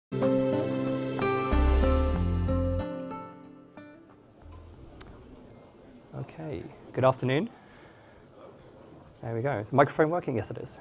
Okay, good afternoon. There we go. Is the microphone working? Yes, it is.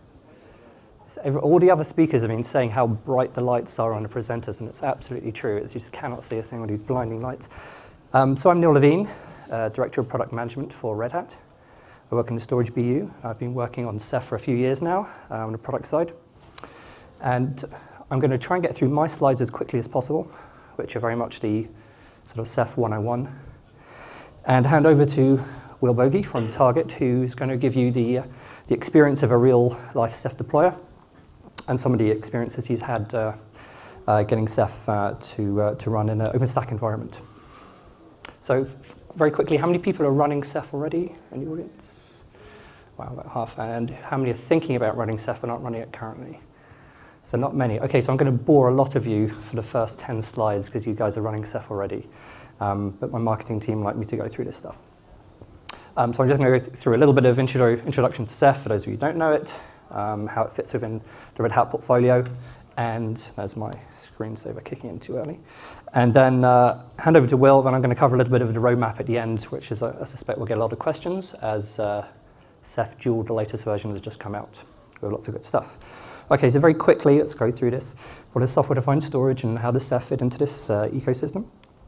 All the other speakers have been saying how bright the lights are on the presenters, and it's absolutely true. You just cannot see a thing with these blinding lights. So I'm Neil Levine, Director of Product Management for Red Hat. I work in the Storage BU. I've been working on Ceph for a few years now on the product side. And I'm going to try and get through my slides as quickly as possible, which are very much the sort of Ceph 101. And hand over to Will Bogey from Target, who's going to give you the experience of a real-life Ceph deployer and some of the experiences he's had getting Ceph to run in an OpenStack environment. So very quickly, how many people are running Ceph already in the audience? Wow, about half. And how many are thinking about running Ceph but not running it currently? So not many. OK, so I'm going to bore a lot of you for the first 10 slides because you guys are running Ceph already. But my marketing team like me to go through this stuff. So I'm just going to go through a little bit of introduction to Ceph for those of you who don't know it, how it fits within the Red Hat portfolio, and there's my screensaver kicking in too early. And then hand over to Will, then I'm going to cover a little bit of the roadmap at the end, which is, I suspect we'll get a lot of questions, as Ceph Dual, the latest version, has just come out with lots of good stuff. OK, so very quickly, let's go through this. What is software-defined storage, and how does Ceph fit into this ecosystem?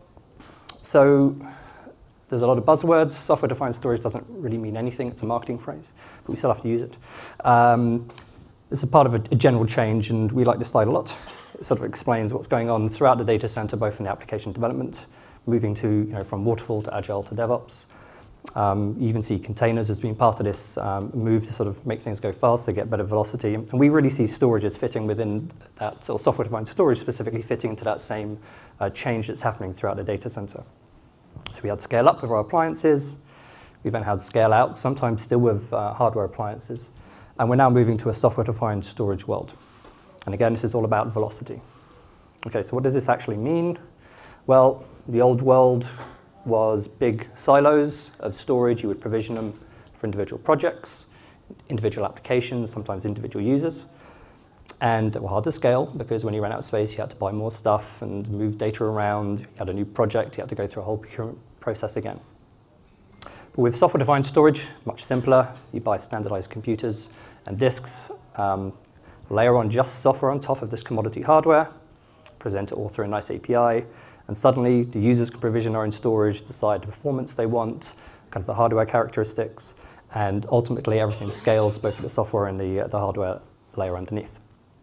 So there's a lot of buzzwords. Software-defined storage doesn't really mean anything. It's a marketing phrase, but we still have to use it. It's a part of a general change, and we like this slide a lot. It sort of explains what's going on throughout the data center, both in the application development, moving to from waterfall to agile to DevOps. You even see containers as being part of this move to sort of make things go faster, get better velocity. And we really see storage as fitting within that, or software-defined storage specifically fitting into that same change that's happening throughout the data center. So we had scale up with our appliances. We then had scale out, sometimes still with hardware appliances. And we're now moving to a software-defined storage world. And again, this is all about velocity. OK, so what does this actually mean? Well, the old world was big silos of storage. You would provision them for individual projects, individual applications, sometimes individual users. And they were hard to scale because when you ran out of space, you had to buy more stuff and move data around. You had a new project, you had to go through a whole procurement process again. But with software-defined storage, much simpler. You buy standardized computers and disks, layer on just software on top of this commodity hardware, present it all through a nice API, and suddenly the users can provision their own storage, decide the performance they want, kind of the hardware characteristics, and ultimately everything scales both for the software and the hardware layer underneath.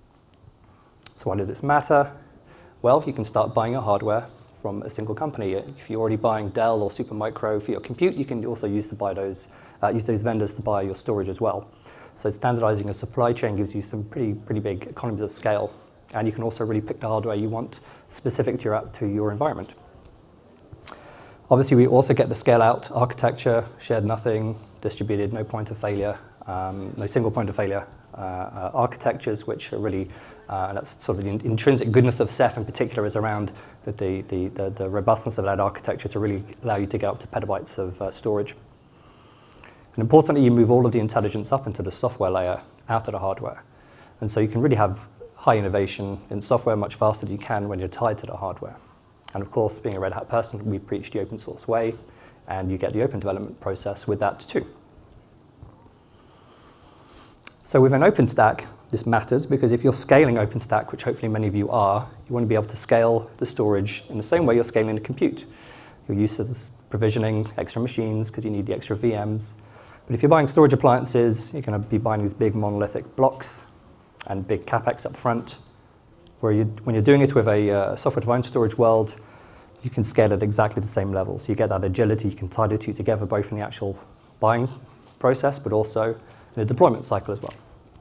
So why does this matter? Well, you can start buying your hardware from a single company. If you're already buying Dell or Supermicro for your compute, you can also use those vendors to buy your storage as well. So standardizing a supply chain gives you some pretty big economies of scale. And you can also really pick the hardware you want specific to your environment. Obviously, we also get the scale-out architecture, shared nothing, distributed, no point of failure, no single point of failure architectures, which are really, that's sort of the intrinsic goodness of Ceph in particular is around the robustness of that architecture to really allow you to get up to petabytes of storage. And importantly, you move all of the intelligence up into the software layer out of the hardware. And so you can really have high innovation in software much faster than you can when you're tied to the hardware. And of course, being a Red Hat person, we preach the open source way, and you get the open development process with that too. So with an OpenStack, this matters because if you're scaling OpenStack, which hopefully many of you are, you want to be able to scale the storage in the same way you're scaling the compute. You're used to provisioning extra machines because you need the extra VMs. But if you're buying storage appliances, you're going to be buying these big monolithic blocks and big capex up front. When you're doing it with a software-defined storage world, you can scale at exactly the same level. So you get that agility, you can tie the two together both in the actual buying process, but also in the deployment cycle as well.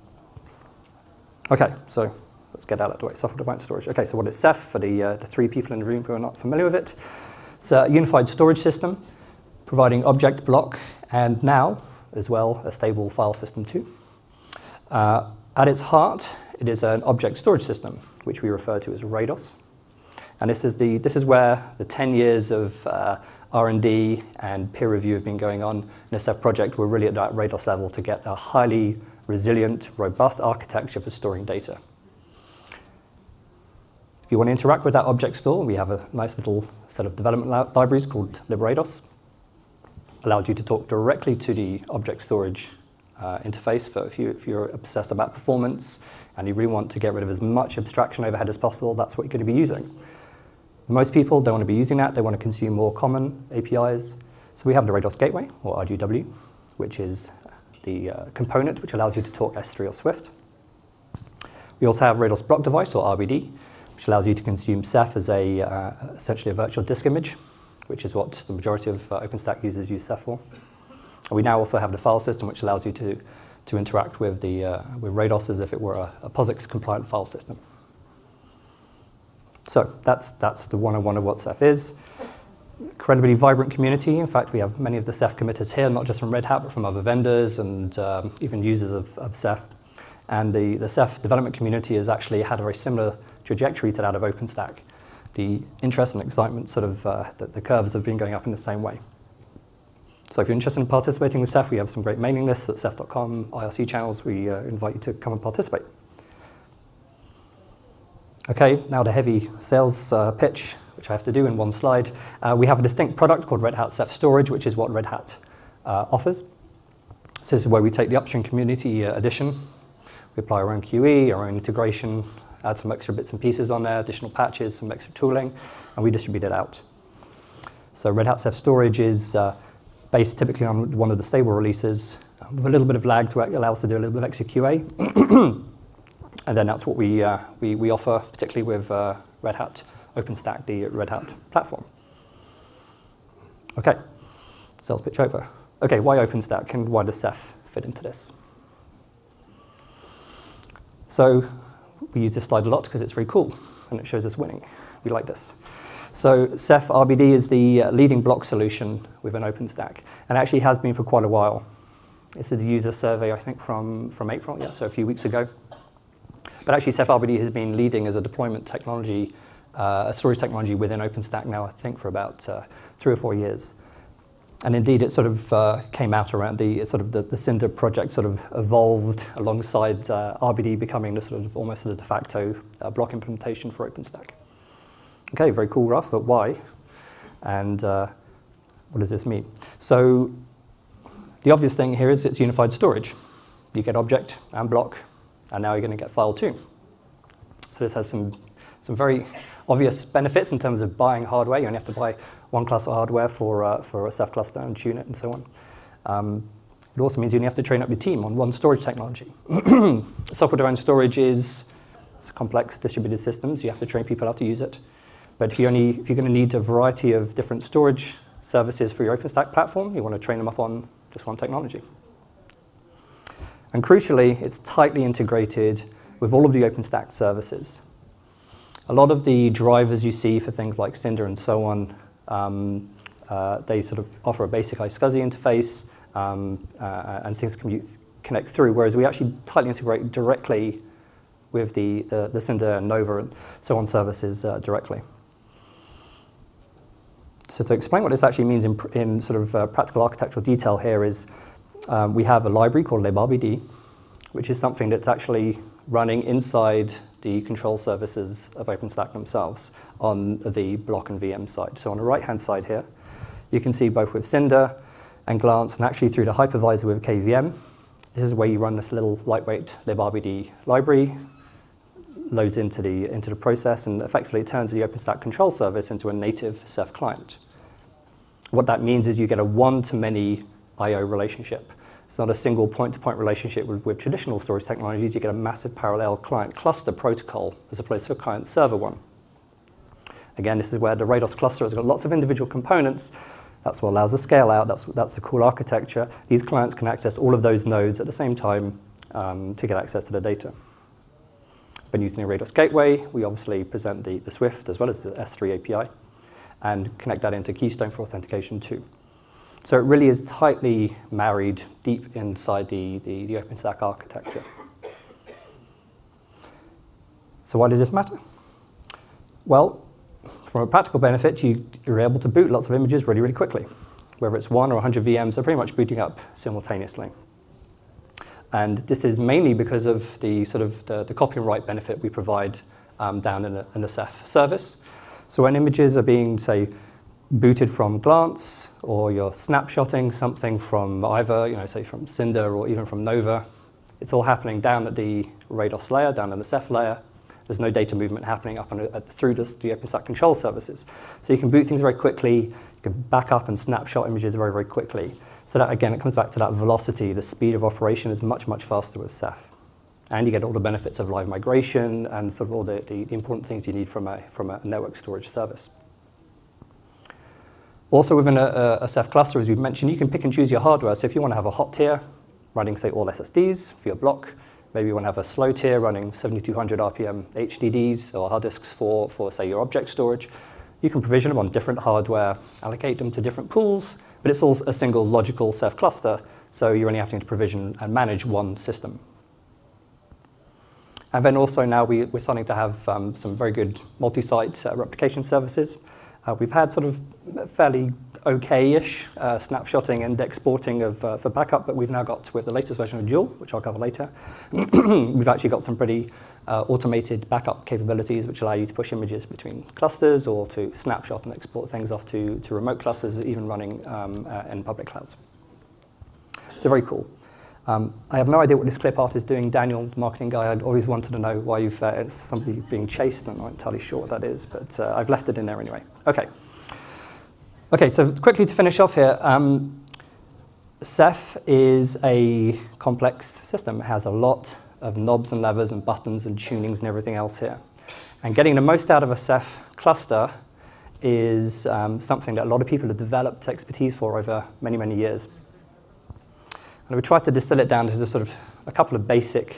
OK, so let's get out of the way, software-defined storage. OK, so what is Ceph for the 3 people in the room who are not familiar with it? It's a unified storage system providing object, block, and now, as well, a stable file system too. At its heart, it is an object storage system, which we refer to as RADOS. And this is where the 10 years of R&D and peer review have been going on in the Ceph project. We're really at that RADOS level to get a highly resilient, robust architecture for storing data. If you want to interact with that object store, we have a nice little set of development libraries called Liberados. Allows you to talk directly to the object storage interface for if you're obsessed about performance and you really want to get rid of as much abstraction overhead as possible, that's what you're going to be using. Most people don't want to be using that. They want to consume more common APIs. So we have the Rados Gateway, or RGW, which is the component which allows you to talk S3 or Swift. We also have Rados Block Device, or RBD, which allows you to consume Ceph as essentially a virtual disk image, which is what the majority of OpenStack users use Ceph for. And we now also have the file system, which allows you to interact with Rados as if it were a POSIX-compliant file system. So that's the 101 of what Ceph is. Incredibly vibrant community. In fact, we have many of the Ceph committers here, not just from Red Hat, but from other vendors and even users of Ceph. And the Ceph development community has actually had a very similar trajectory to that of OpenStack. The interest and excitement, the curves have been going up in the same way. So if you're interested in participating with Ceph, we have some great mailing lists at ceph.com, IRC channels. We invite you to come and participate. Okay, now the heavy sales pitch, which I have to do in one slide. We have a distinct product called Red Hat Ceph Storage, which is what Red Hat offers. So this is where we take the upstream community edition. We apply our own QE, our own integration, add some extra bits and pieces on there, additional patches, some extra tooling, and we distribute it out. So Red Hat Ceph Storage is based typically on one of the stable releases with a little bit of lag to allow us to do a little bit of extra QA. And then that's what we offer, particularly with Red Hat OpenStack, the Red Hat platform. Okay, sales pitch over. Okay, why OpenStack and why does Ceph fit into this? So we use this slide a lot because it's very cool and it shows us winning. We like this. So Ceph RBD is the leading block solution within OpenStack, and actually has been for quite a while. This is the user survey, I think, from April, yeah, so a few weeks ago. But actually, Ceph RBD has been leading as a deployment technology, a storage technology within OpenStack now, I think, for about 3 or 4 years. And indeed, it sort of came out around the Cinder project sort of evolved alongside RBD becoming the sort of almost the de facto block implementation for OpenStack. Okay, very cool, Ralph, but why? And what does this mean? So the obvious thing here is it's unified storage. You get object and block, and now you're going to get file too. So this has some very obvious benefits in terms of buying hardware. You only have to buy one class of hardware for a Ceph cluster and tune it and so on. It also means you only have to train up your team on one storage technology. Software-defined storage is complex distributed systems. You have to train people how to use it. But if you're going to need a variety of different storage services for your OpenStack platform, you want to train them up on just one technology. And crucially, it's tightly integrated with all of the OpenStack services. A lot of the drivers you see for things like Cinder and so on, they sort of offer a basic iSCSI interface, and things can connect through, whereas we actually tightly integrate directly with the Cinder and Nova and so on services directly. So to explain what this actually means in sort of practical architectural detail here is we have a library called librd, which is something that's actually running inside the control services of OpenStack themselves on the block and VM side. So on the right-hand side here, you can see both with Cinder and Glance, and actually through the hypervisor with KVM, this is where you run this little lightweight librd library, loads into the process, and effectively it turns the OpenStack control service into a native Ceph client. What that means is you get a one-to-many I/O relationship. It's not a single point-to-point relationship with traditional storage technologies. You get a massive parallel client cluster protocol as opposed to a client-server one. Again, this is where the Rados cluster has got lots of individual components. That's what allows the scale out. That's a cool architecture. These clients can access all of those nodes at the same time to get access to the data. When using the Rados Gateway, we obviously present the Swift as well as the S3 API and connect that into Keystone for authentication too. So it really is tightly married deep inside the OpenStack architecture. So why does this matter? Well, from a practical benefit, you're able to boot lots of images really, really quickly. Whether it's 1 or 100 VMs, they're pretty much booting up simultaneously. And this is mainly because of the copy and write benefit we provide down in a Ceph service. So when images are being, say, booted from Glance, or you're snapshotting something from either, say from Cinder or even from Nova, it's all happening down at the Rados layer, down in the Ceph layer. There's no data movement happening up through the OpenStack control services. So you can boot things very quickly, you can back up and snapshot images very, very quickly. So that, again, it comes back to that velocity. The speed of operation is much, much faster with Ceph. And you get all the benefits of live migration and sort of all the important things you need from a network storage service. Also within a Ceph cluster, as we've mentioned, you can pick and choose your hardware. So if you want to have a hot tier running, say, all SSDs for your block, maybe you want to have a slow tier running 7200 RPM HDDs or hard disks for, say, your object storage, you can provision them on different hardware, allocate them to different pools, but it's all a single logical Ceph cluster, so you're only having to provision and manage one system. And then also now we're starting to have some very good multi-site replication services. We've had sort of fairly okay-ish snapshotting and exporting for backup, but we've now got, with the latest version of Joule, which I'll cover later, we've actually got some pretty automated backup capabilities which allow you to push images between clusters or to snapshot and export things off to remote clusters, even running in public clouds. So very cool. I have no idea what this clip art is doing. Daniel, the marketing guy, I'd always wanted to know why it's somebody being chased. I'm not entirely sure what that is, but I've left it in there anyway. Okay, so quickly to finish off here, Ceph is a complex system. It has a lot of knobs and levers and buttons and tunings and everything else here. And getting the most out of a Ceph cluster is something that a lot of people have developed expertise for over many, many years. And we tried to distill it down to sort of a couple of basic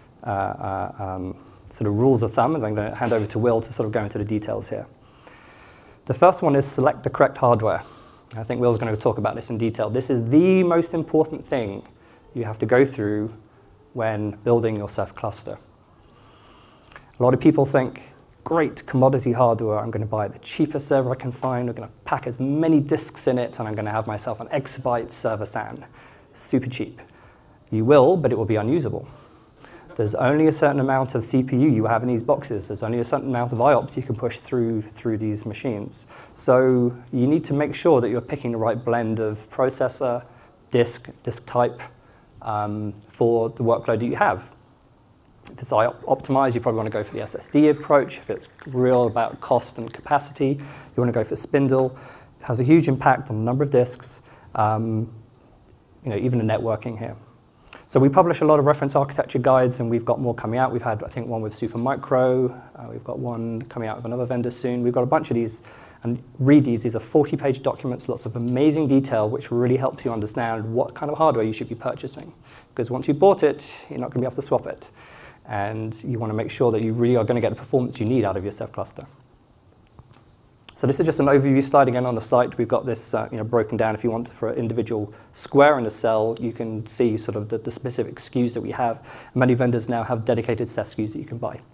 sort of rules of thumb, and I'm going to hand over to Will to sort of go into the details here. The first one is select the correct hardware. I think Will's going to talk about this in detail. This is the most important thing you have to go through when building your Ceph cluster. A lot of people think, great commodity hardware, I'm going to buy the cheapest server I can find, I'm going to pack as many disks in it, and I'm going to have myself an exabyte server SAN. Super cheap. You will, but it will be unusable. There's only a certain amount of CPU you have in these boxes. There's only a certain amount of IOPS you can push through these machines. So you need to make sure that you're picking the right blend of processor, disk type for the workload that you have. If it's optimized, you probably want to go for the SSD approach. If it's real about cost and capacity, you want to go for Spindle. It has a huge impact on the number of disks. Even the networking here. So we publish a lot of reference architecture guides, and we've got more coming out. We've had, I think, one with Supermicro. We've got one coming out with another vendor soon. We've got a bunch of these, and read these. These are 40-page documents, lots of amazing detail, which really helps you understand what kind of hardware you should be purchasing. Because once you bought it, you're not going to be able to swap it. And you want to make sure that you really are going to get the performance you need out of your Ceph cluster. So this is just an overview slide again on the site. We've got this broken down. If you want for an individual square in a cell, you can see sort of the specific SKUs that we have. Many vendors now have dedicated Ceph SKUs that you can buy.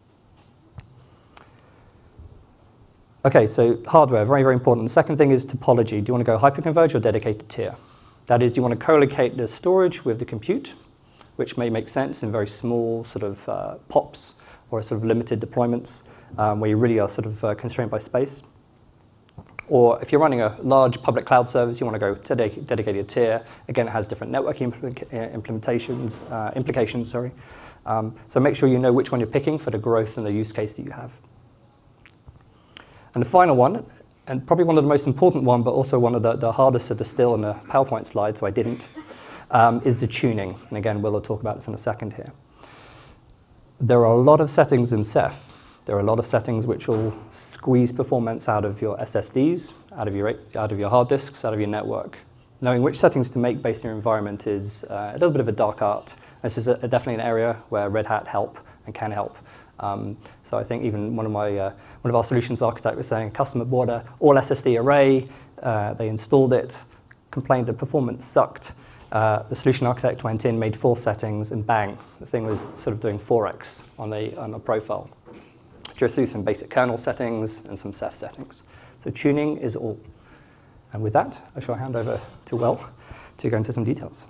Okay, so hardware, very, very important. The second thing is topology. Do you want to go hyperconverged or dedicated tier? That is, do you want to co-locate the storage with the compute, which may make sense in very small sort of POPs or sort of limited deployments where you really are sort of constrained by space. Or if you're running a large public cloud service, you want to go to dedicated tier. Again, it has different networking implications. So make sure you know which one you're picking for the growth and the use case that you have. And the final one, and probably one of the most important one, but also one of the hardest to distill in the PowerPoint slide, so I didn't, is the tuning. And again, Will talk about this in a second here. There are a lot of settings in Ceph. There are a lot of settings which will squeeze performance out of your SSDs, out of your hard disks, out of your network. Knowing which settings to make based on your environment is a little bit of a dark art. This is definitely an area where Red Hat help and can help. So I think even one of our solutions architects was saying, customer bought an all SSD array, they installed it, complained the performance sucked. The solution architect went in, made 4 settings, and bang, the thing was sort of doing 4x on a profile. Just through some basic kernel settings and some Ceph settings. So tuning is all. And with that, I shall hand over to Will to go into some details.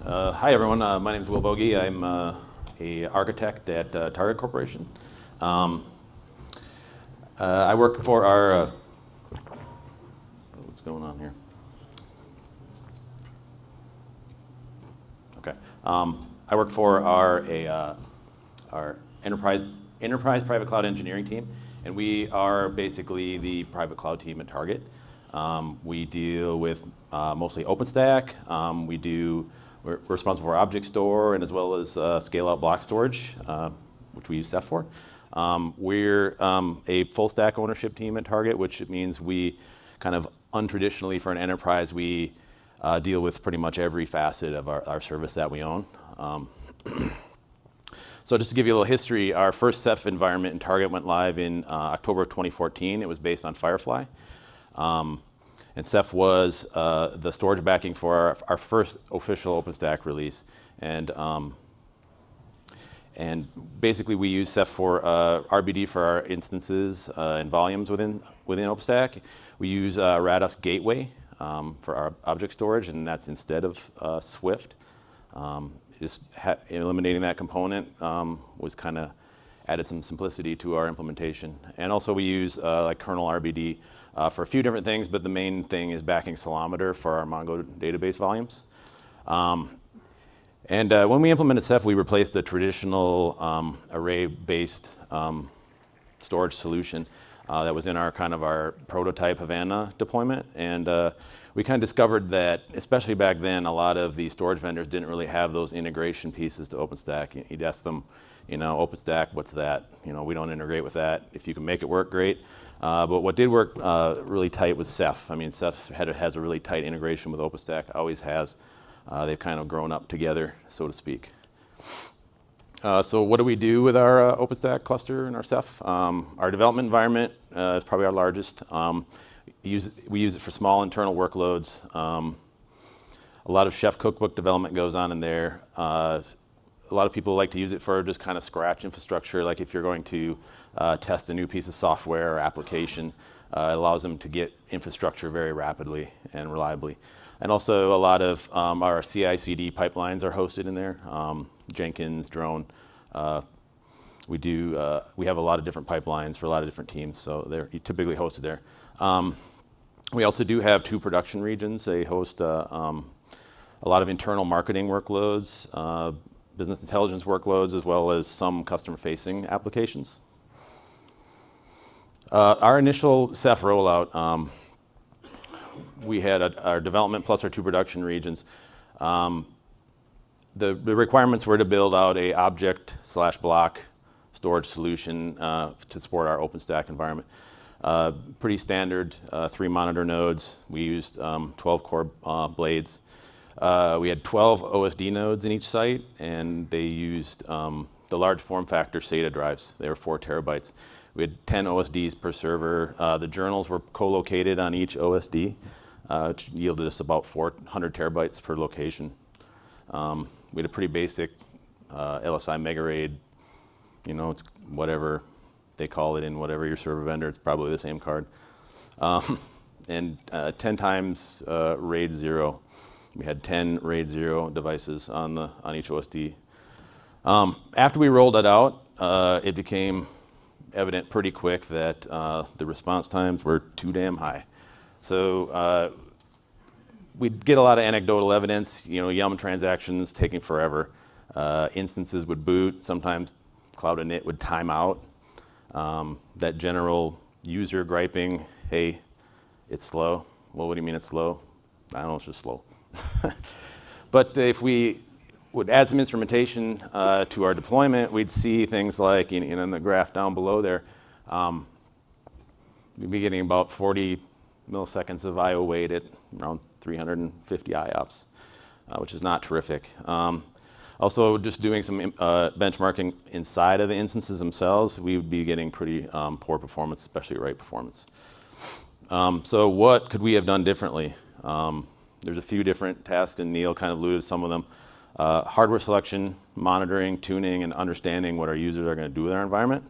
Hi everyone, my name is Will Bogey. I'm a architect at Target Corporation. I work for our, what's going on here? Okay. I work for our enterprise private cloud engineering team, and we are basically the private cloud team at Target. We deal with mostly OpenStack. We're responsible for object store and as well as scale-out block storage, which we use Ceph for. We're a full stack ownership team at Target, which means we kind of untraditionally for an enterprise, we deal with pretty much every facet of our service that we own. So just to give you a little history, our first Ceph environment in Target went live in October of 2014. It was based on Firefly. And Ceph was the storage backing for our first official OpenStack release. And basically we use Ceph for RBD for our instances and volumes within OpenStack. We use Rados Gateway for our object storage, and that's instead of Swift. Just eliminating that component was kind of added some simplicity to our implementation. And also we use like kernel RBD for a few different things, but the main thing is backing Ceilometer for our Mongo database volumes. When we implemented Ceph, we replaced the traditional array-based storage solution that was in our prototype Havana deployment. And we kind of discovered that, especially back then, a lot of the storage vendors didn't really have those integration pieces to OpenStack. You'd ask them, OpenStack, what's that? We don't integrate with that. If you can make it work, great. But what did work really tight was Ceph. I mean, Ceph has a really tight integration with OpenStack, always has. They've kind of grown up together, so to speak. So what do we do with our OpenStack cluster and our Ceph? Our development environment is probably our largest. We use it for small internal workloads. A lot of Chef cookbook development goes on in there. A lot of people like to use it for just kind of scratch infrastructure, like if you're going to test a new piece of software or application, it allows them to get infrastructure very rapidly and reliably. And also a lot of our CI/CD pipelines are hosted in there. Jenkins, Drone. We have a lot of different pipelines for a lot of different teams, so they're typically hosted there. We also do have 2 production regions. They host a lot of internal marketing workloads, business intelligence workloads, as well as some customer-facing applications. Our initial Ceph rollout, we had our development plus our 2 production regions. The requirements were to build out a object/block storage solution to support our OpenStack environment. Pretty standard 3 monitor nodes. We used 12 core blades. We had 12 OSD nodes in each site, and they used the large form factor SATA drives. They were 4 terabytes. We had 10 OSDs per server. The journals were co-located on each OSD, which yielded us about 400 terabytes per location. We had a pretty basic LSI mega RAID. It's whatever they call it in whatever your server vendor. It's probably the same card. And 10 times RAID 0. We had 10 RAID 0 devices on each OSD. After we rolled it out, it became evident pretty quick that the response times were too damn high. So we'd get a lot of anecdotal evidence, Yum transactions taking forever. Instances would boot. Sometimes Cloud Init would time out. That general user griping, hey, it's slow. Well, what do you mean it's slow? I don't know, it's just slow. But if we would add some instrumentation to our deployment, we'd see things like, in the graph down below there, we'd be getting about 40 milliseconds of I/O wait at around 350 IOPS, which is not terrific. Also, just doing some benchmarking inside of the instances themselves, we would be getting pretty poor performance, especially write performance. So what could we have done differently? There's a few different tasks, and Neil kind of alluded to some of them. Hardware selection, monitoring, tuning, and understanding what our users are going to do with our environment.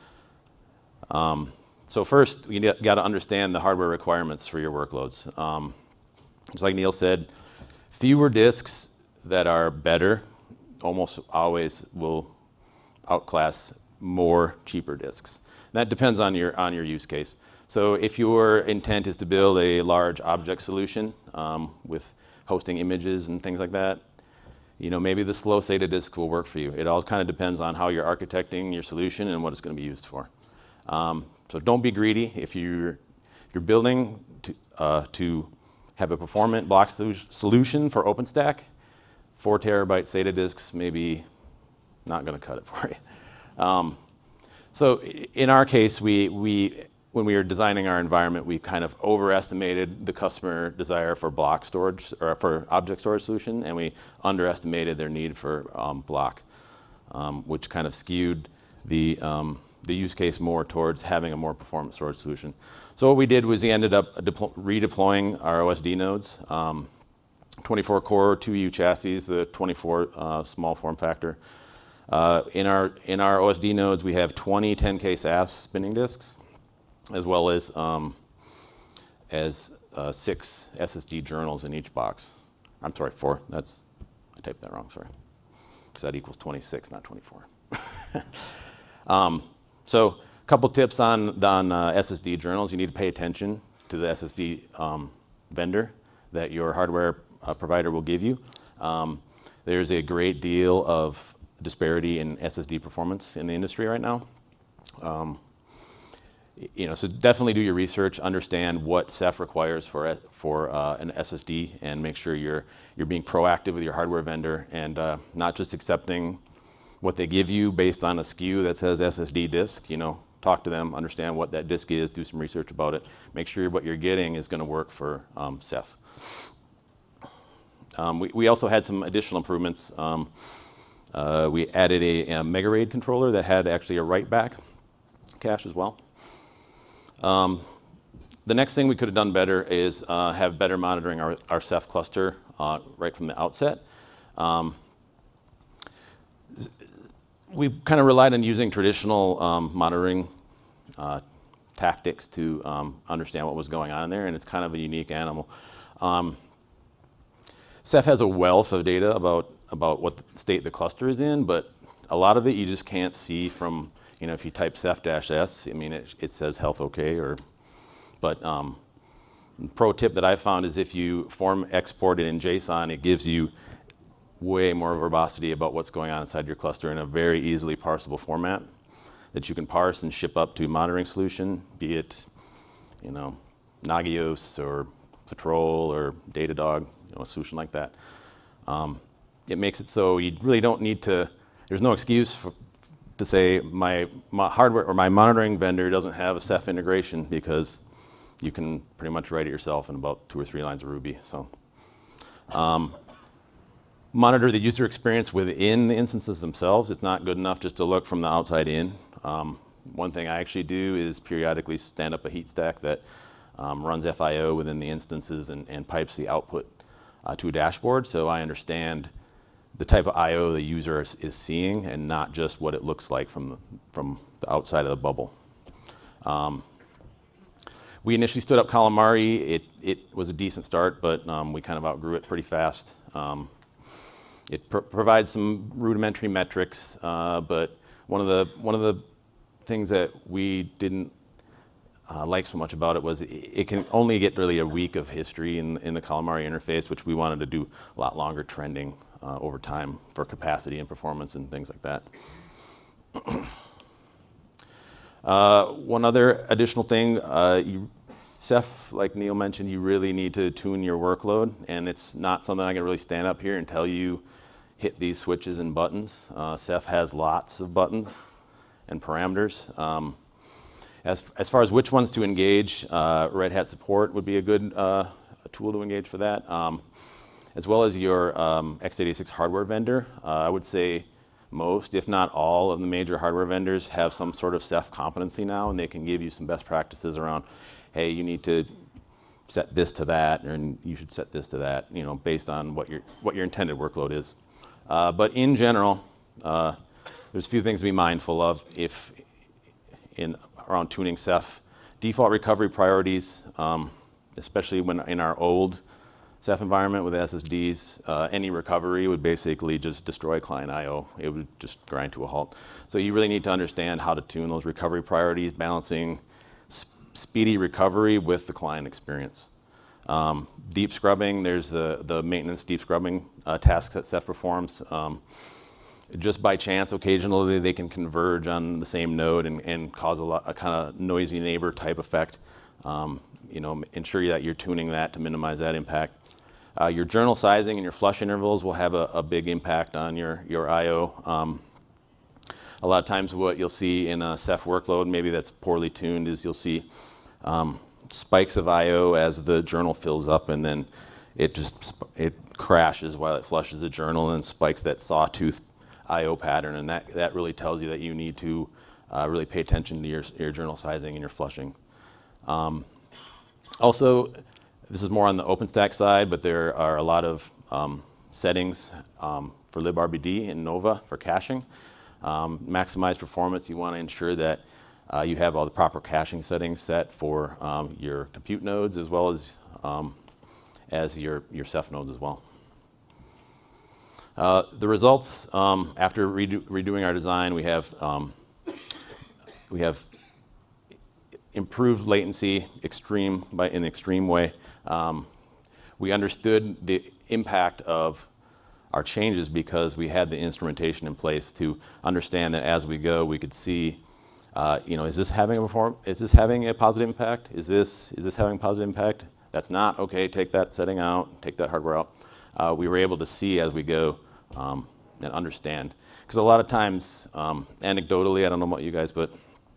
So first, you got to understand the hardware requirements for your workloads. Just like Neil said, fewer disks, that are better almost always will outclass more cheaper disks. And that depends on your use case. So if your intent is to build a large object solution with hosting images and things like that, maybe the slow SATA disk will work for you. It all kind of depends on how you're architecting your solution and what it's going to be used for. So don't be greedy. If you're building to have a performant block solution for OpenStack, 4 terabyte SATA disks maybe not going to cut it for you. So in our case, when we were designing our environment, we kind of overestimated the customer desire for block storage or for object storage solution, and we underestimated their need for block, which kind of skewed the use case more towards having a more performant storage solution. So what we did was we ended up redeploying our OSD nodes, 24 core 2U chassis, the 24 small form factor. In our OSD nodes, we have 20 10K SAS spinning disks, as well as 6 SSD journals in each box. I'm sorry, 4. I typed that wrong, sorry. Because that equals 26, not 24. So a couple tips on SSD journals. You need to pay attention to the SSD vendor that your hardware provider will give you. There's a great deal of disparity in SSD performance in the industry right now. So definitely do your research, understand what Ceph requires for an SSD, and make sure you're being proactive with your hardware vendor and not just accepting what they give you based on a SKU that says SSD disk. Talk to them, understand what that disk is, do some research about it, make sure what you're getting is going to work for Ceph. We also had some additional improvements. We added a Mega RAID controller that had actually a write-back cache as well. The next thing we could have done better is have better monitoring our Ceph cluster right from the outset. We kind of relied on using traditional monitoring tactics to understand what was going on in there, and it's kind of a unique animal. Ceph has a wealth of data about what state the cluster is in, but a lot of it you just can't see from, if you type Ceph-S, it says health okay, but pro tip that I found is if you form export it in JSON, it gives you way more verbosity about what's going on inside your cluster in a very easily parsable format that you can parse and ship up to a monitoring solution, be it, Nagios or Patrol or Datadog, a solution like that. It makes it so you really don't need to, there's no excuse to say my hardware or my monitoring vendor doesn't have a Ceph integration, because you can pretty much write it yourself in about 2 or 3 lines of Ruby. So monitor the user experience within the instances themselves. It's not good enough just to look from the outside in. One thing I actually do is periodically stand up a heat stack that runs FIO within the instances and pipes the output to a dashboard, so I understand the type of I/O the user is seeing and not just what it looks like from the outside of the bubble. We initially stood up Calamari. It was a decent start, but we kind of outgrew it pretty fast. It provides some rudimentary metrics, but one of the things that we didn't like so much about it was it can only get really a week of history in the Calamari interface, which we wanted to do a lot longer trending over time for capacity and performance and things like that. One other additional thing, Ceph, like Neil mentioned, you really need to tune your workload, and it's not something I can really stand up here and tell you hit these switches and buttons. Ceph has lots of buttons and parameters. As far as which ones to engage, Red Hat support would be a good tool to engage for that, as well as your x86 hardware vendor. I would say most, if not all, of the major hardware vendors have some sort of Ceph competency now, and they can give you some best practices around, hey, you need to set this to that, and you should set this to that, based on what your intended workload is. But in general, there's a few things to be mindful of around tuning Ceph. Default recovery priorities, especially when in our old Ceph environment with SSDs, any recovery would basically just destroy client I/O. It would just grind to a halt. So you really need to understand how to tune those recovery priorities, balancing speedy recovery with the client experience. Deep scrubbing, there's the maintenance deep scrubbing tasks that Ceph performs. Just by chance, occasionally they can converge on the same node and cause a kind of noisy neighbor type effect. Ensure that you're tuning that to minimize that impact. Your journal sizing and your flush intervals will have a big impact on your I/O. A lot of times what you'll see in a Ceph workload, maybe that's poorly tuned, is you'll see spikes of I/O as the journal fills up, and then it crashes while it flushes the journal and spikes that sawtooth I/O pattern, and that really tells you that you need to really pay attention to your journal sizing and your flushing. Also, this is more on the OpenStack side, but there are a lot of settings for librd and Nova for caching. Maximize performance, you want to ensure that you have all the proper caching settings set for your compute nodes as well as your Ceph nodes as well. The results, after redoing our design, we have improved latency in an extreme way. We understood the impact of our changes because we had the instrumentation in place to understand that as we go, we could see, is this having a positive impact? Is this having a positive impact? That's not, okay, take that setting out, take that hardware out. We were able to see as we go and understand. Because a lot of times, anecdotally, I don't know about you guys, but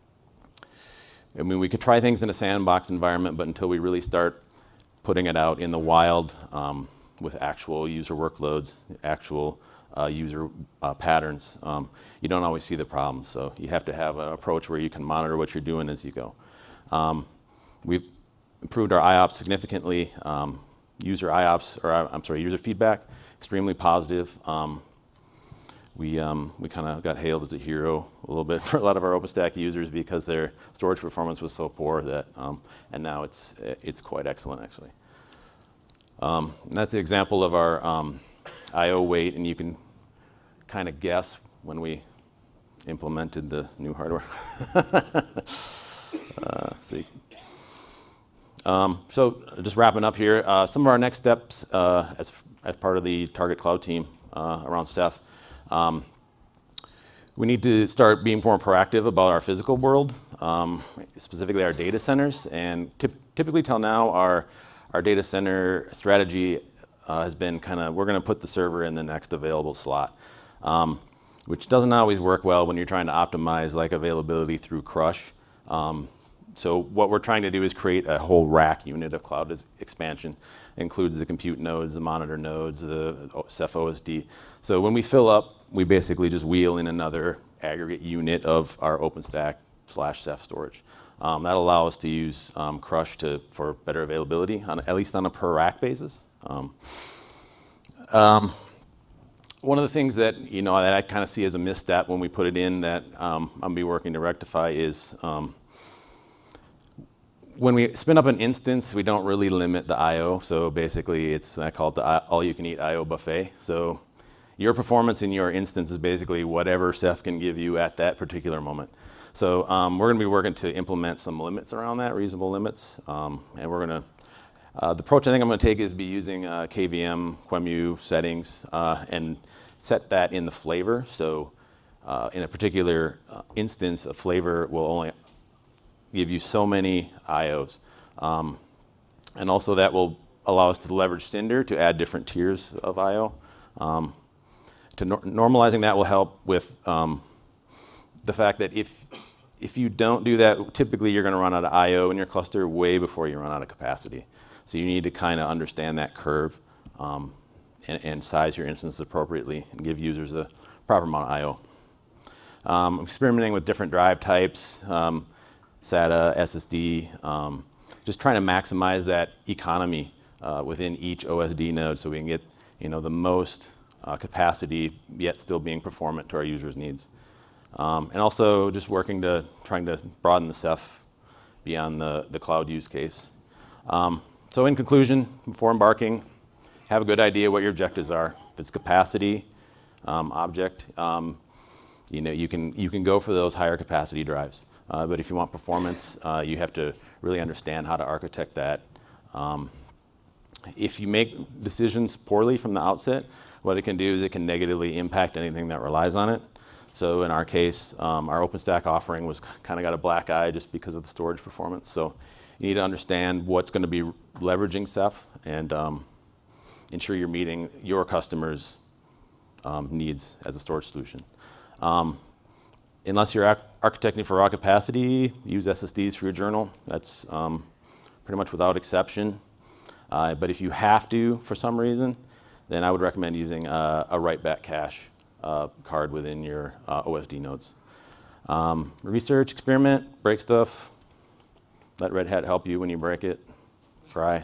I mean, we could try things in a sandbox environment, but until we really start putting it out in the wild with actual user workloads, actual user patterns, you don't always see the problems. So you have to have an approach where you can monitor what you're doing as you go. We've improved our IOPS significantly. User feedback, extremely positive. We kind of got hailed as a hero a little bit for a lot of our OpenStack users because their storage performance was so poor that, and now it's quite excellent actually. And that's the example of our I/O weight, and you can kind of guess when we implemented the new hardware. See. So just wrapping up here, some of our next steps as part of the Target Cloud team around Ceph. We need to start being more proactive about our physical world, specifically our data centers. And typically till now, our data center strategy has been we're going to put the server in the next available slot, which doesn't always work well when you're trying to optimize like availability through Crush. So what we're trying to do is create a whole rack unit of cloud expansion. It includes the compute nodes, the monitor nodes, the Ceph OSD. So when we fill up, we basically just wheel in another aggregate unit of our OpenStack/Ceph storage. That'll allow us to use Crush for better availability, at least on a per rack basis. One of the things that that I kind of see as a misstep when we put it in that I'm gonna be working to rectify is when we spin up an instance, we don't really limit the I/O. So basically, I call it the all-you-can-eat I/O buffet. So your performance in your instance is basically whatever Ceph can give you at that particular moment. So we're going to be working to implement some limits around that, reasonable limits. And we're going to, the approach I think I'm going to take is be using KVM, QEMU settings and set that in the flavor. So in a particular instance, a flavor will only give you so many IOs. And also that will allow us to leverage Cinder to add different tiers of IO. Normalizing that will help with the fact that if you don't do that, typically you're going to run out of IO in your cluster way before you run out of capacity. So you need to kind of understand that curve and size your instance appropriately and give users a proper amount of IO. I'm experimenting with different drive types, SATA, SSD, just trying to maximize that economy within each OSD node so we can get the most capacity yet still being performant to our users' needs. And also just trying to broaden the Ceph beyond the cloud use case. So in conclusion, before embarking have a good idea what your objectives are. If it's capacity, object, you can go for those higher capacity drives. But if you want performance, you have to really understand how to architect that. If you make decisions poorly from the outset, what it can do is it can negatively impact anything that relies on it. So in our case, our OpenStack offering was kind of got a black eye just because of the storage performance. So you need to understand what's going to be leveraging Ceph and ensure you're meeting your customers' needs as a storage solution. Unless you're architecting for raw capacity, use SSDs for your journal. That's pretty much without exception. But if you have to, for some reason, then I would recommend using a write-back cache card within your OSD nodes. Research, experiment, break stuff. Let Red Hat help you when you break it. Cry.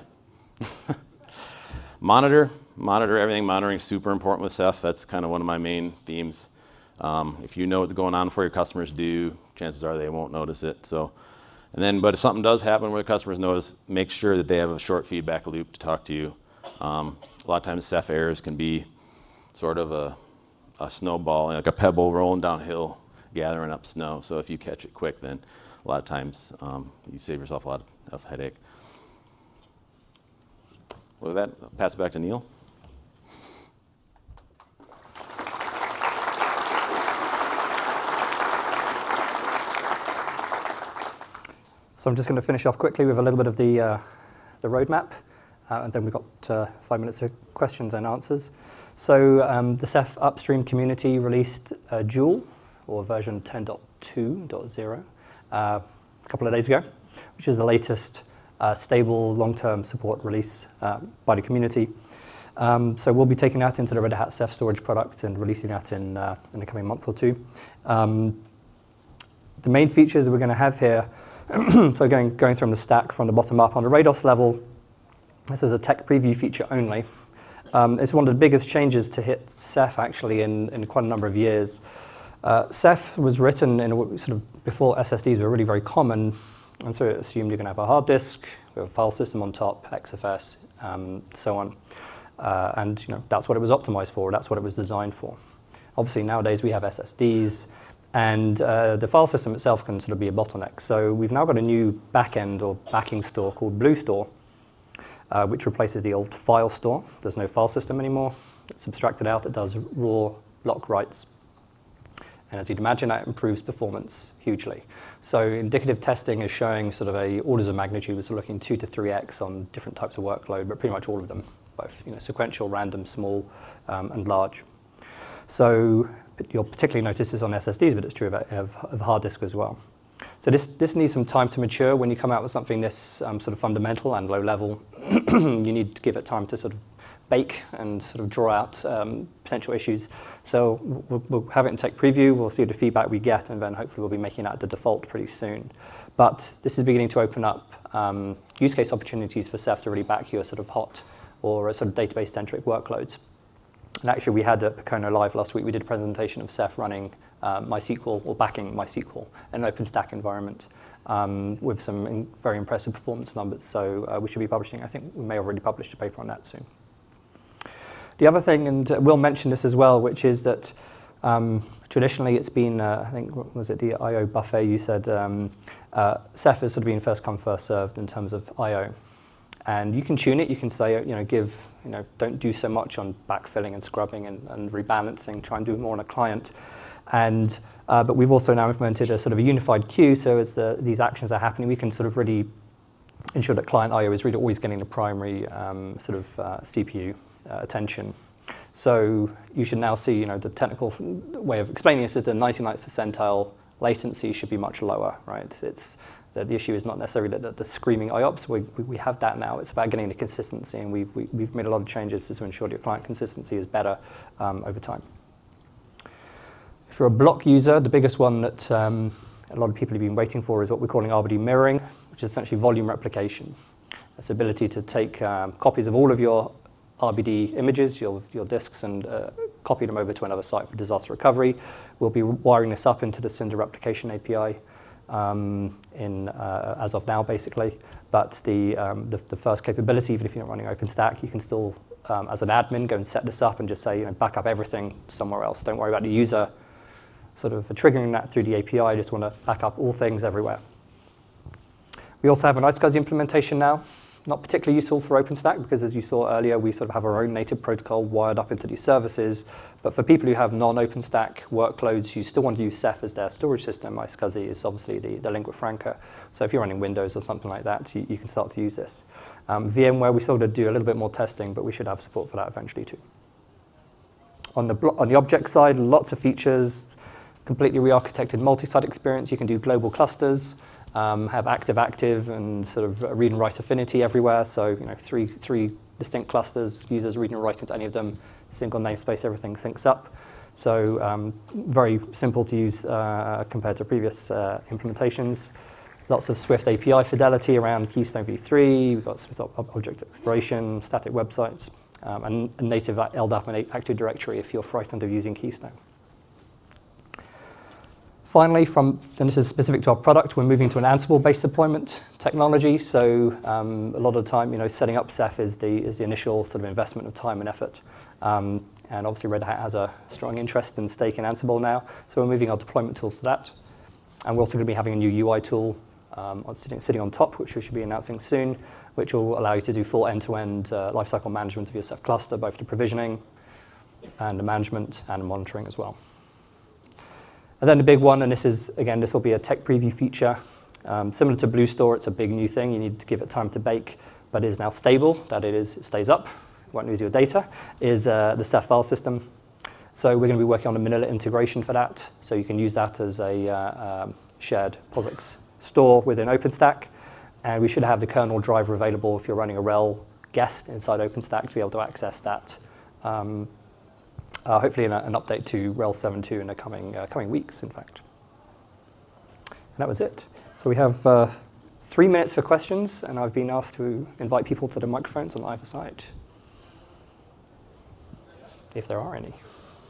Monitor everything. Monitoring is super important with Ceph. That's kind of one of my main themes. If you know what's going on before your customers do, chances are they won't notice it. But if something does happen where the customers notice, make sure that they have a short feedback loop to talk to you. A lot of times Ceph errors can be sort of a snowball, like a pebble rolling downhill, gathering up snow. So if you catch it quick, then a lot of times you save yourself a lot of headache. With that, I'll pass it back to Neil. So I'm just going to finish off quickly with a little bit of the roadmap, and then we've got 5 minutes of questions and answers. So the Ceph upstream community released Joule, or version 10.2.0, a couple of days ago, which is the latest stable long-term support release by the community. So we'll be taking that into the Red Hat Ceph Storage product and releasing that in the coming month or two. The main features we're going to have here, so going from the stack from the bottom up on the Rados level, this is a tech preview feature only. It's one of the biggest changes to hit Ceph actually in quite a number of years. Ceph was written in sort of before SSDs were really very common, and so it assumed you're going to have a hard disk, we have a file system on top, XFS, so on. And that's what it was optimized for, that's what it was designed for. Obviously nowadays we have SSDs, and the file system itself can sort of be a bottleneck. So we've now got a new backend or backing store called BlueStore, which replaces the old file store. There's no file system anymore. It's abstracted out. It does raw block writes. And as you'd imagine, that improves performance hugely. So indicative testing is showing sort of a orders of magnitude. We're looking 2 to 3x on different types of workload, but pretty much all of them, both sequential, random, small, and large. So you'll particularly notice this on SSDs, but it's true of hard disk as well. So this needs some time to mature. When you come out with something this sort of fundamental and low level, you need to give it time to sort of bake and sort of draw out potential issues. So we'll have it in tech preview, we'll see the feedback we get, and then hopefully we'll be making that the default pretty soon. But this is beginning to open up use case opportunities for Ceph to really back your sort of hot or sort of database-centric workloads. And actually, we had at Pecona Live last week, we did a presentation of Ceph running MySQL, or backing MySQL in an OpenStack environment with some very impressive performance numbers. So we should be publishing, I think we may have already published a paper on that soon. The other thing, and Will mentioned this as well, which is that traditionally it's been, I think, what was it, the I/O buffet, you said, Ceph has sort of been first come, first served in terms of I/O. And you can tune it, you can say, don't do so much on backfilling and scrubbing and rebalancing, try and do more on a client. And but we've also now implemented a sort of a unified queue, so as these actions are happening, we can sort of really ensure that client I/O is really always getting the primary sort of CPU attention. So you should now see, the technical way of explaining this is the 99th percentile latency should be much lower, right? It's the issue is not necessarily the screaming IOPS. We have that now. It's about getting the consistency, and we've made a lot of changes to ensure your client consistency is better over time. If you're a block user, the biggest one that a lot of people have been waiting for is what we're calling RBD mirroring, which is essentially volume replication. It's the ability to take copies of all of your RBD images, your disks, and copy them over to another site for disaster recovery. We'll be wiring this up into the Cinder replication API as of now, basically. But the first capability, even if you're not running OpenStack, you can still as an admin, go and set this up and just say, back up everything somewhere else. Don't worry about the user sort of triggering that through the API. I just want to back up all things everywhere. We also have an iSCSI implementation now. Not particularly useful for OpenStack because, as you saw earlier, we sort of have our own native protocol wired up into these services. But for people who have non-OpenStack workloads who still want to use Ceph as their storage system, iSCSI is obviously the lingua franca. So if you're running Windows or something like that, you can start to use this. VMware, we sort of do a little bit more testing, but we should have support for that eventually too. On the object side, lots of features, completely re-architected multi-site experience. You can do global clusters. Have active, and sort of read and write affinity everywhere. So three distinct clusters, users read and write into any of them, single namespace, everything syncs up. So very simple to use compared to previous implementations. Lots of Swift API fidelity around Keystone v3. We've got Swift object exploration, static websites, and a native LDAP and Active Directory if you're frightened of using Keystone. Finally, and this is specific to our product, we're moving to an Ansible-based deployment technology. So a lot of the time, setting up Ceph is the initial sort of investment of time and effort. And obviously, Red Hat has a strong interest and stake in Ansible now. So we're moving our deployment tools to that. And we're also going to be having a new UI tool sitting on top, which we should be announcing soon, which will allow you to do full end-to-end lifecycle management of your Ceph cluster, both the provisioning and the management and the monitoring as well. And then the big one, and this will be a tech preview feature. Similar to BlueStore, it's a big new thing. You need to give it time to bake, but it is now stable. It stays up, won't lose your data, is the Ceph file system. So we're going to be working on a manila integration for that. So you can use that as a shared POSIX store within OpenStack. And we should have the kernel driver available if you're running a RHEL guest inside OpenStack to be able to access that. Hopefully an update to RHEL 7.2 in the coming weeks, in fact. And that was it. So we have 3 minutes for questions, and I've been asked to invite people to the microphones on either side, if there are any.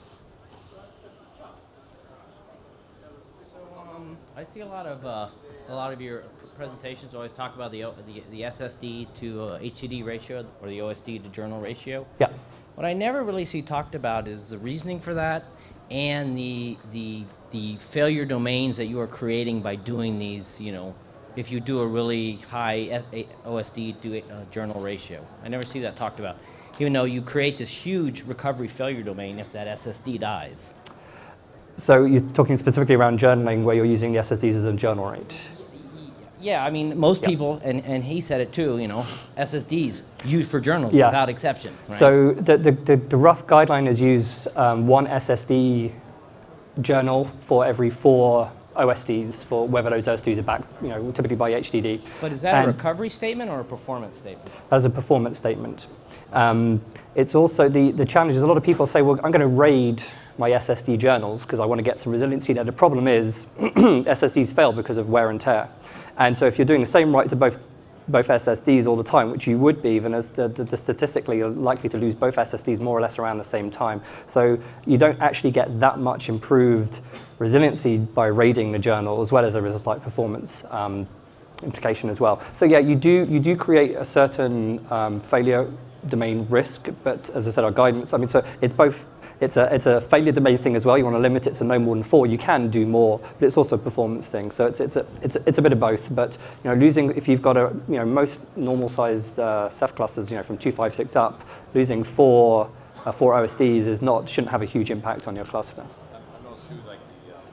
So I see a lot of your presentations always talk about the SSD to HDD ratio, or the OSD to journal ratio. Yeah. What I never really see talked about is the reasoning for that and the failure domains that you are creating by doing these, if you do a really high OSD to journal ratio. I never see that talked about, even though you create this huge recovery failure domain if that SSD dies. So you're talking specifically around journaling where you're using the SSDs as a journal rate? Yeah, I mean, most people, and he said it too, SSDs used for journals without exception. Right? So the rough guideline is use one SSD journal for every 4 OSDs, for whether those OSDs are backed, typically by HDD. But is that a recovery statement or a performance statement? That is a performance statement. It's also the challenge is a lot of people say, well, I'm going to RAID my SSD journals because I want to get some resiliency there. The problem is SSDs fail because of wear and tear. And so if you're doing the same write to both SSDs all the time, which you would be, then as the statistically you're likely to lose both SSDs more or less around the same time. So you don't actually get that much improved resiliency by RAIDing the journal, as well as there is a slight performance implication as well. So yeah, you do create a certain failure domain risk, but as I said, our guidance, so it's both. It's a failure domain thing as well. You want to limit it to no more than 4. You can do more, but it's also a performance thing. So it's a bit of both. But losing, if you've got most normal sized Ceph clusters, from 256 up, losing 4 OSDs shouldn't have a huge impact on your cluster. I know too, like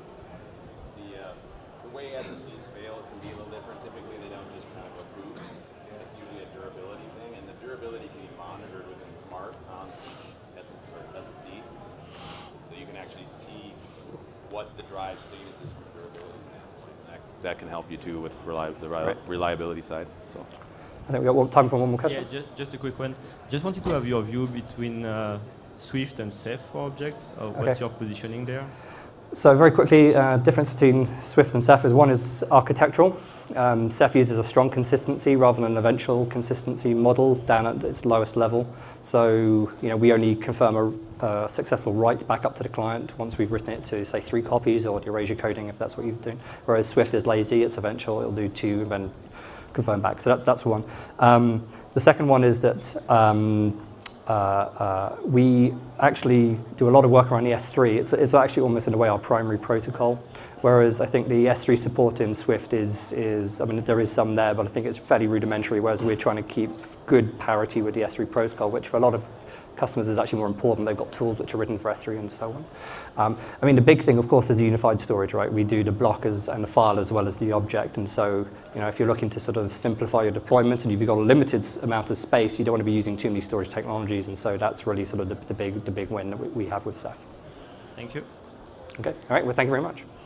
the way SSDs fail can be a little different. Typically, they don't just kind of go boot. It's usually a durability thing, and the durability can be monitored within Smart on SSD. So you can actually see what the drive status is from a durability standpoint. That can help you too with the reliability side. So I think we've got time for one more question. Yeah, just a quick one. Just wanted to have your view between Swift and Ceph for objects. What's your positioning there? So very quickly, difference between Swift and Ceph is one is architectural. Ceph uses a strong consistency rather than an eventual consistency model down at its lowest level. So we only confirm a successful write back up to the client once we've written it to, say, 3 copies or the erasure coding if that's what you're doing. Whereas Swift is lazy, it's eventual, it'll do 2 and then confirm back. So that's one. The second one is that we actually do a lot of work around the S3. It's actually almost in a way our primary protocol, whereas I think the S3 support in Swift is I mean, there is some there, but I think it's fairly rudimentary, whereas we're trying to keep good parity with the S3 protocol, which for a lot of customers is actually more important. They've got tools which are written for S3 and so on. I mean, the big thing, of course, is the unified storage, right? We do the block and the file as well as the object, and so if you're looking to sort of simplify your deployment and you've got a limited amount of space, you don't want to be using too many storage technologies, and so that's really sort of the big win that we have with Ceph. Thank you. Okay, all right, well, thank you very much.